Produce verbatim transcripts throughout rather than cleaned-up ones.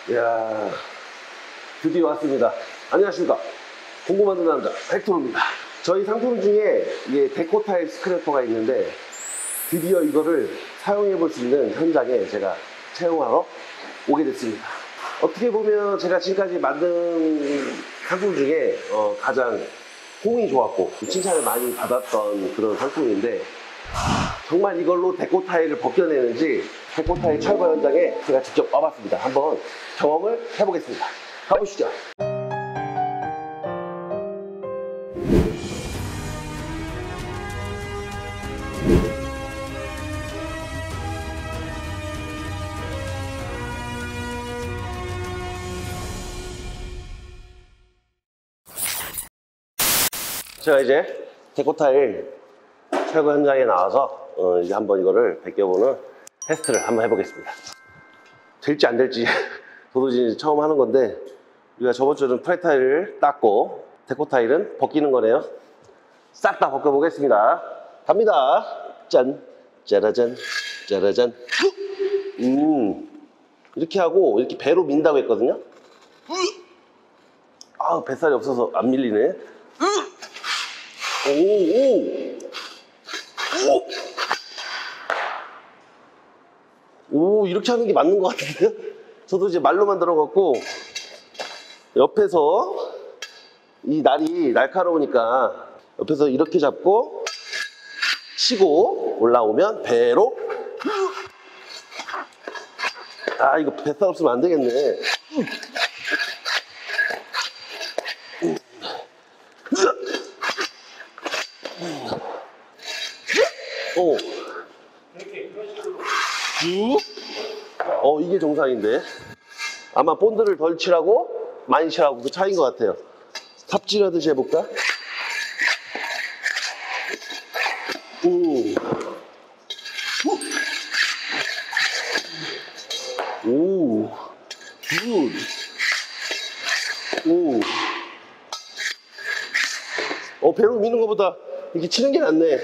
이야, 드디어 왔습니다. 안녕하십니까. 공구 만드는 남자 헥토르입니다. 저희 상품 중에 이게 데코타일 스크래퍼가 있는데 드디어 이거를 사용해 볼 수 있는 현장에 제가 채용하러 오게 됐습니다. 어떻게 보면 제가 지금까지 만든 상품 중에 어, 가장 호응이 좋았고 칭찬을 많이 받았던 그런 상품인데, 정말 이걸로 데코타일을 벗겨내는지 데코타일 철거 현장에 제가 직접 와봤습니다. 한번 경험을 해보겠습니다. 가보시죠. 제가 이제 데코타일 철거 현장에 나와서 어 이제 한번 이거를 벗겨보는 테스트를 한번 해보겠습니다. 될지 안 될지 도무지 처음 하는 건데, 우리가 저번 주는 프레타일을 닦고 데코타일은 벗기는 거네요. 싹 다 벗겨보겠습니다. 갑니다. 짠, 짜라잔, 짜라잔. 음, 이렇게 하고 이렇게 배로 민다고 했거든요. 아, 뱃살이 없어서 안 밀리네. 오, 오, 오, 오, 이렇게 하는 게 맞는 것 같은데요? 저도 이제 말로만 들어갔고, 옆에서 이 날이 날카로우니까 옆에서 이렇게 잡고 치고 올라오면 배로. 아, 이거 뱃살 없으면 안 되겠네. 오. 쭉. 어, 이게 정상인데. 아마 본드를 덜 칠하고 많이 칠하고 그 차이인 것 같아요. 삽질하듯이 해볼까? 오. 오. 굿. 오. 어, 배로 미는 것보다 이렇게 치는 게 낫네.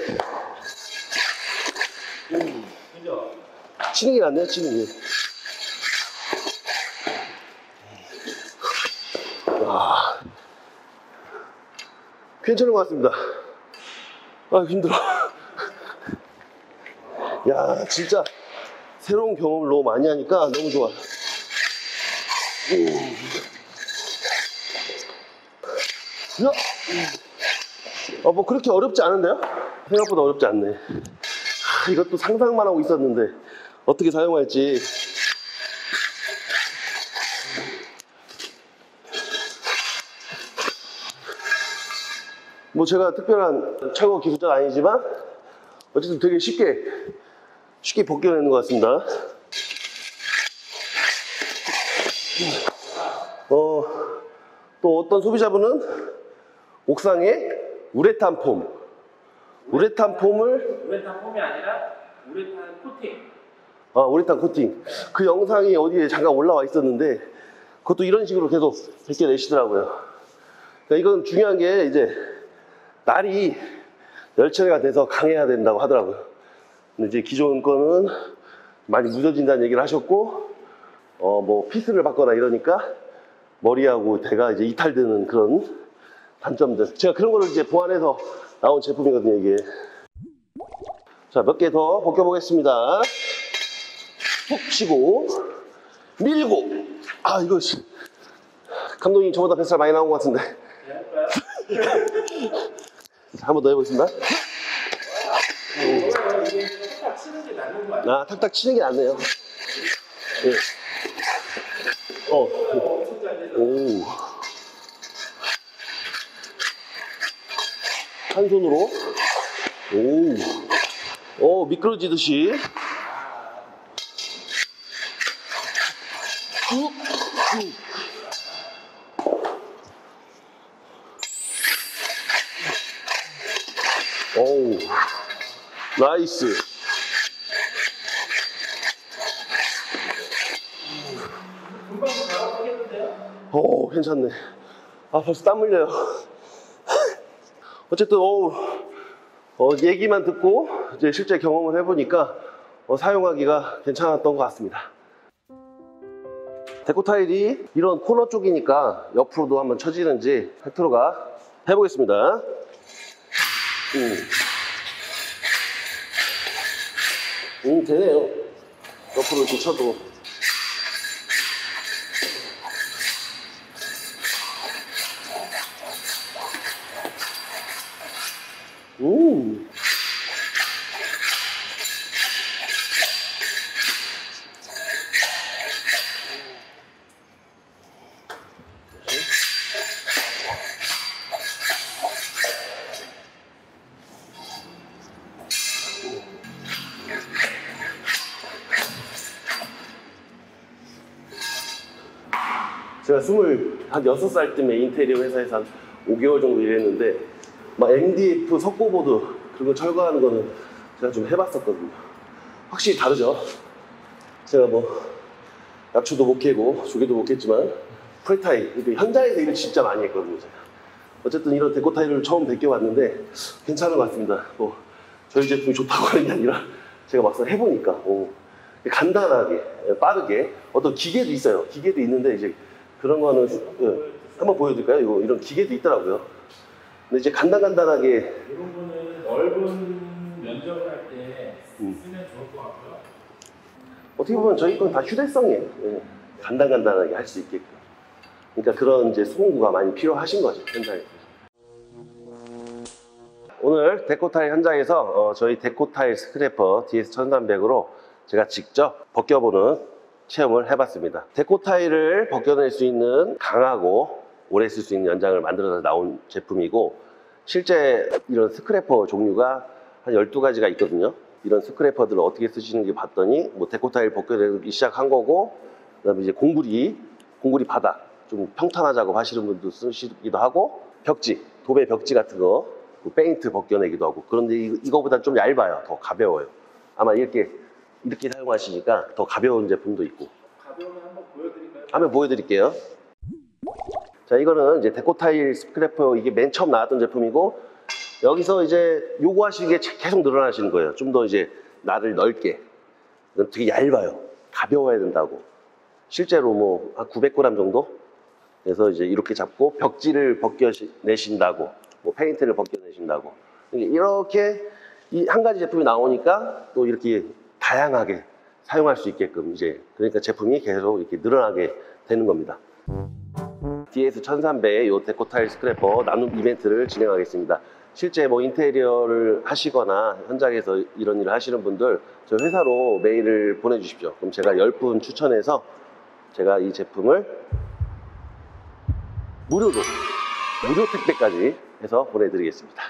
치는 게 낫네요, 치는 게. 와, 괜찮은 것 같습니다. 아, 힘들어. 야, 진짜 새로운 경험을 너무 많이 하니까 너무 좋아. 어, 뭐 그렇게 어렵지 않은데요? 생각보다 어렵지 않네. 아, 이것도 상상만 하고 있었는데 어떻게 사용할지. 뭐 제가 특별한 철거 기술자는 아니지만 어쨌든 되게 쉽게 쉽게 벗겨내는 것 같습니다. 어, 또 어떤 소비자분은 옥상에 우레탄 폼, 우레탄 폼을 우레탄 폼이 아니라 우레탄 코팅. 아, 우레탄 코팅. 그 영상이 어디에 잠깐 올라와 있었는데 그것도 이런 식으로 계속 벗겨내시더라고요. 그러니까 이건 중요한 게 이제 날이 열처리가 돼서 강해야 된다고 하더라고요. 근데 이제 기존 거는 많이 무뎌진다는 얘기를 하셨고, 어, 뭐 피스를 받거나 이러니까 머리하고 대가 이제 이탈되는 그런 단점들. 제가 그런 거를 이제 보완해서 나온 제품이거든요, 이게. 자, 몇 개 더 벗겨보겠습니다. 푹 치고 밀고. 아, 이거 감독님 저보다 뱃살 많이 나온 것 같은데. 자, 한 번 더 해보겠습니다. 탁탁 치는 게 낫는 거 아니야? 아, 탁탁 치는 게 낫네요. 네. 어. 오. 한 손으로. 오. 오, 미끄러지듯이. 오, 나이스. 금방 나가겠는데요? 오, 괜찮네. 아, 벌써 땀 흘려요. 어쨌든 어, 어, 얘기만 듣고 이제 실제 경험을 해보니까 어, 사용하기가 괜찮았던 것 같습니다. 데코 타일이 이런 코너 쪽이니까 옆으로도 한번 쳐지는지 팩트로가 해보겠습니다. 음, 음 되네요. 옆으로 이렇게 쳐도. 음. 제가 스물여섯 살 때면 인테리어 회사에서 한 오 개월 정도 일했는데 막 엠디에프 석고보드 그런 거 철거하는 거는 제가 좀 해봤었거든요. 확실히 다르죠. 제가 뭐 약초도 못 캐고 조개도 못 캤지만 프레타일 현장에서 일을 진짜 많이 했거든요. 제가. 어쨌든 이런 데코 타일을 처음 베껴봤는데 괜찮은 것 같습니다. 뭐 저희 제품이 좋다고 하는 게 아니라 제가 막상 해보니까 오, 간단하게 빠르게 어떤 기계도 있어요. 기계도 있는데 이제 그런 거는 예, 한번 보여드릴까요? 이거 이런 기계도 있더라고요. 근데 이제 간단간단하게 이런 거는 넓은 면적을 할 때 음. 쓰면 좋을 것 같고요. 어떻게 보면 저희 건 다 휴대성이에요. 예, 간단간단하게 할 수 있게끔. 그러니까 그런 이제 소음구가 많이 필요하신 거죠, 현장에서. 오늘 데코타일 현장에서 어, 저희 데코타일 스크래퍼 디에스 천삼백으로 제가 직접 벗겨보는 체험을 해봤습니다. 데코타일을 벗겨낼 수 있는 강하고 오래 쓸 수 있는 연장을 만들어서 나온 제품이고, 실제 이런 스크래퍼 종류가 한 열두 가지가 있거든요. 이런 스크래퍼들을 어떻게 쓰시는지 봤더니 뭐 데코타일 벗겨내기 시작한 거고, 그 다음에 이제 공구리, 공구리 바닥 좀 평탄화 작업 하시는 분도 쓰시기도 하고, 벽지, 도배 벽지 같은 거 페인트 벗겨내기도 하고. 그런데 이거보다 좀 얇아요. 더 가벼워요. 아마 이렇게 이렇게 사용하시니까 더 가벼운 제품도 있고. 가벼우면 한번 보여드릴까요? 한번 보여드릴게요. 자, 이거는 이제 데코타일 스크래퍼, 이게 맨 처음 나왔던 제품이고, 여기서 이제 요구하시는 게 계속 늘어나시는 거예요. 좀 더 이제 날을 넓게. 이건 되게 얇아요. 가벼워야 된다고. 실제로 뭐 한 구백 그램 정도? 그래서 이제 이렇게 잡고 벽지를 벗겨내신다고, 뭐 페인트를 벗겨내신다고. 이렇게 이 한 가지 제품이 나오니까 또 이렇게 다양하게 사용할 수 있게끔 이제, 그러니까 제품이 계속 이렇게 늘어나게 되는 겁니다. 디에스 천삼백의 이 데코타일 스크래퍼 나눔 이벤트를 진행하겠습니다. 실제 뭐 인테리어를 하시거나 현장에서 이런 일을 하시는 분들 저희 회사로 메일을 보내주십시오. 그럼 제가 열 분 추천해서 제가 이 제품을 무료로, 무료 택배까지 해서 보내드리겠습니다.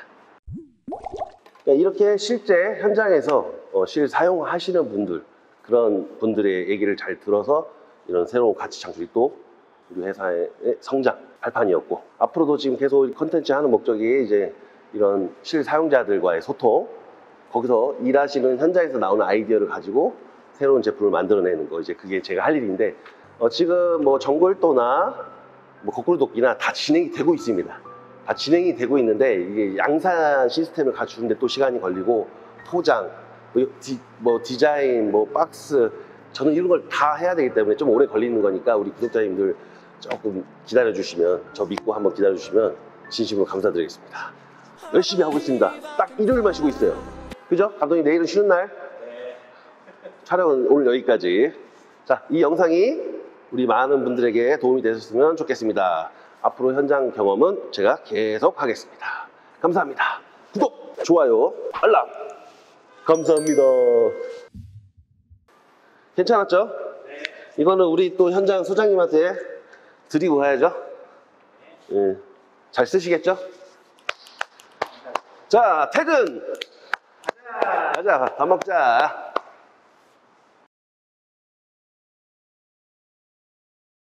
이렇게 실제 현장에서 어, 실 사용하시는 분들, 그런 분들의 얘기를 잘 들어서 이런 새로운 가치 창출이 또 우리 회사의 성장 발판이었고, 앞으로도 지금 계속 컨텐츠 하는 목적이 이제 이런 실 사용자들과의 소통, 거기서 일하시는 현장에서 나오는 아이디어를 가지고 새로운 제품을 만들어내는 거, 이제 그게 제가 할 일인데, 어, 지금 뭐 정골도나 뭐 거꾸로 돕기나 다 진행이 되고 있습니다. 다 진행이 되고 있는데, 이게 양산 시스템을 갖추는데 또 시간이 걸리고, 포장, 뭐, 디, 뭐 디자인, 뭐 박스, 저는 이런 걸 다 해야 되기 때문에 좀 오래 걸리는 거니까 우리 구독자님들 조금 기다려 주시면, 저 믿고 한번 기다려 주시면 진심으로 감사드리겠습니다. 열심히 하고 있습니다. 딱 일요일만 쉬고 있어요. 그죠? 감독님 내일은 쉬는 날? 네. 촬영은 오늘 여기까지. 자, 이 영상이 우리 많은 분들에게 도움이 되셨으면 좋겠습니다. 앞으로 현장 경험은 제가 계속 하겠습니다. 감사합니다. 구독, 좋아요, 알람 감사합니다. 괜찮았죠? 네. 이거는 우리 또 현장 소장님한테 드리고 가야죠. 예. 잘 쓰시겠죠? 자, 퇴근! 가자! 가자, 밥 먹자.